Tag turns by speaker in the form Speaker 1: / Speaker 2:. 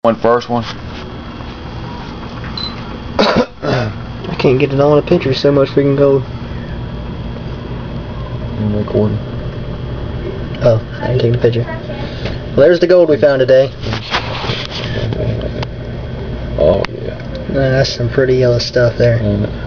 Speaker 1: First one.
Speaker 2: I can't get it all in a picture, so much freaking gold.
Speaker 1: I'm recording.
Speaker 2: Oh, I can take the picture. Well, there's the gold we found today.
Speaker 1: Oh yeah.
Speaker 2: That's some pretty yellow stuff there.